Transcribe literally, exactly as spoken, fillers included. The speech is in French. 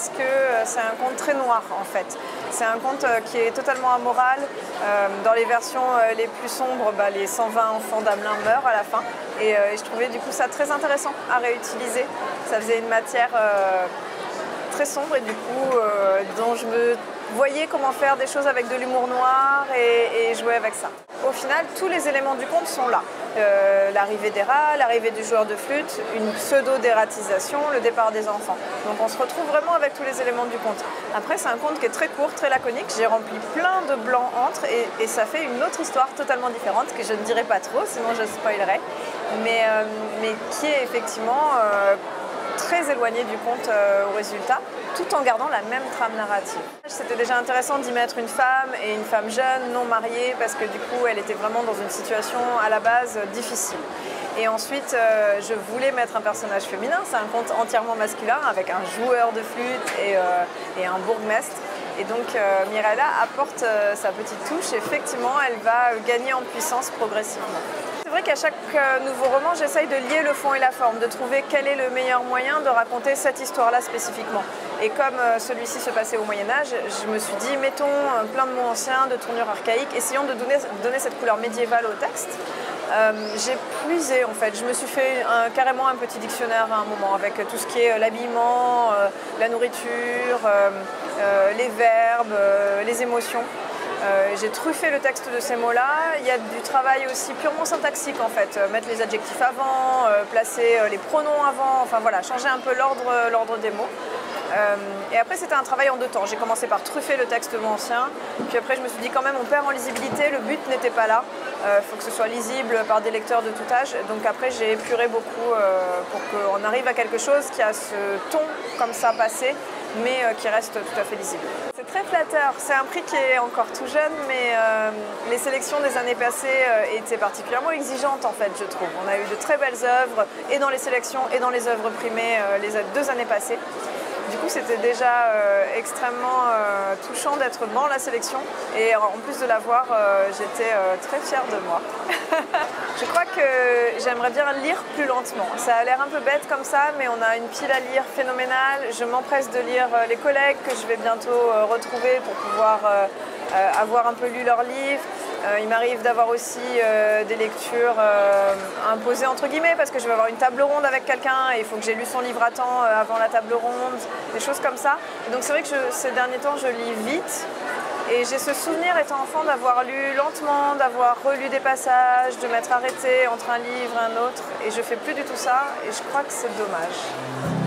parce que c'est un conte très noir en fait. C'est un conte qui est totalement amoral. Euh, dans les versions les plus sombres, bah, les cent vingt enfants d'Amelin meurent à la fin. Et, euh, et je trouvais du coup ça très intéressant à réutiliser. Ça faisait une matière euh, très sombre et du coup euh, dont je me voyais comment faire des choses avec de l'humour noir et, et jouer avec ça. Au final, tous les éléments du conte sont là. Euh, l'arrivée des rats, l'arrivée du joueur de flûte, une pseudo-dératisation, le départ des enfants. Donc on se retrouve vraiment avec tous les éléments du conte. Après, c'est un conte qui est très court, très laconique. J'ai rempli plein de blancs entre et, et ça fait une autre histoire totalement différente que je ne dirai pas trop, sinon je spoilerai. Mais, euh, mais qui est effectivement euh, très éloigné du conte euh, au résultat, tout en gardant la même trame narrative. C'était déjà intéressant d'y mettre une femme et une femme jeune, non mariée, parce que du coup elle était vraiment dans une situation à la base difficile. Et ensuite euh, je voulais mettre un personnage féminin, c'est un conte entièrement masculin avec un joueur de flûte et, euh, et un bourgmestre. Et donc euh, Mirella apporte euh, sa petite touche, effectivement elle va gagner en puissance progressivement. C'est vrai qu'à chaque nouveau roman, j'essaye de lier le fond et la forme, de trouver quel est le meilleur moyen de raconter cette histoire-là spécifiquement. Et comme celui-ci se passait au Moyen-Âge, je me suis dit, mettons plein de mots anciens, de tournures archaïques, essayons de donner, donner cette couleur médiévale au texte. Euh, j'ai puisé en fait, je me suis fait un, carrément un petit dictionnaire à un moment avec tout ce qui est l'habillement, euh, la nourriture, euh, euh, les verbes, euh, les émotions. Euh, j'ai truffé le texte de ces mots-là. Il y a du travail aussi purement syntaxique en fait, euh, mettre les adjectifs avant, euh, placer euh, les pronoms avant, enfin voilà, changer un peu l'ordre l'ordre des mots. Euh, et après c'était un travail en deux temps. J'ai commencé par truffer le texte de mon ancien, puis après je me suis dit quand même on perd en lisibilité, le but n'était pas là. Il euh, faut que ce soit lisible par des lecteurs de tout âge. Donc après j'ai épuré beaucoup euh, pour qu'on arrive à quelque chose qui a ce ton comme ça passé, mais euh, qui reste tout à fait lisible. C'est très flatteur, c'est un prix qui est encore tout jeune, mais euh, les sélections des années passées euh, étaient particulièrement exigeantes en fait, je trouve. On a eu de très belles œuvres, et dans les sélections et dans les œuvres primées euh, les deux années passées. Du coup, c'était déjà euh, extrêmement euh, touchant d'être dans la sélection et en plus de l'avoir, euh, j'étais euh, très fière de moi. Je crois que j'aimerais bien lire plus lentement. Ça a l'air un peu bête comme ça, mais on a une pile à lire phénoménale. Je m'empresse de lire euh, les collègues que je vais bientôt euh, retrouver pour pouvoir euh, euh, avoir un peu lu leurs livres. Euh, il m'arrive d'avoir aussi euh, des lectures euh, imposées entre guillemets parce que je vais avoir une table ronde avec quelqu'un et il faut que j'ai lu son livre à temps euh, avant la table ronde, des choses comme ça. Et donc c'est vrai que je, ces derniers temps je lis vite et j'ai ce souvenir étant enfant d'avoir lu lentement, d'avoir relu des passages, de m'être arrêtée entre un livre et un autre et je fais plus du tout ça et je crois que c'est dommage.